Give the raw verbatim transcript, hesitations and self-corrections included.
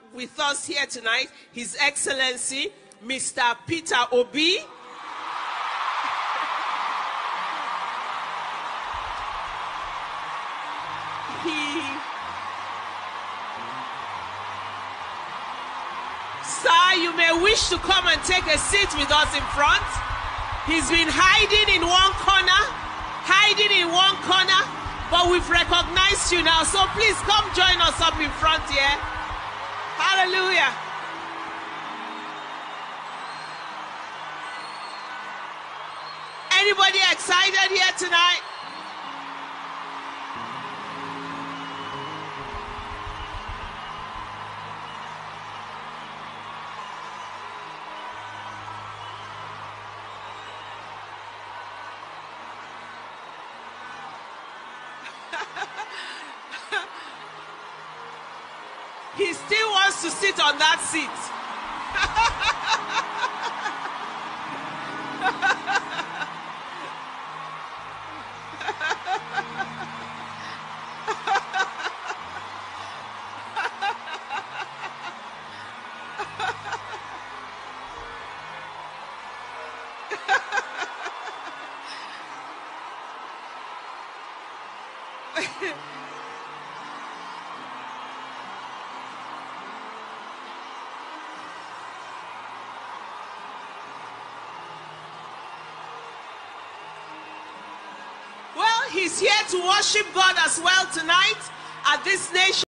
with us here tonight, His Excellency, Mister Peter Obi. He, sir, you may wish to come and take a seat with us in front. He's been hiding in one corner, hiding in one corner, but we've recognized you now, so please come join us up in front here. Hallelujah. Anybody excited here tonight? He still wants to sit on that seat. Well, he's here to worship God as well tonight at this nation.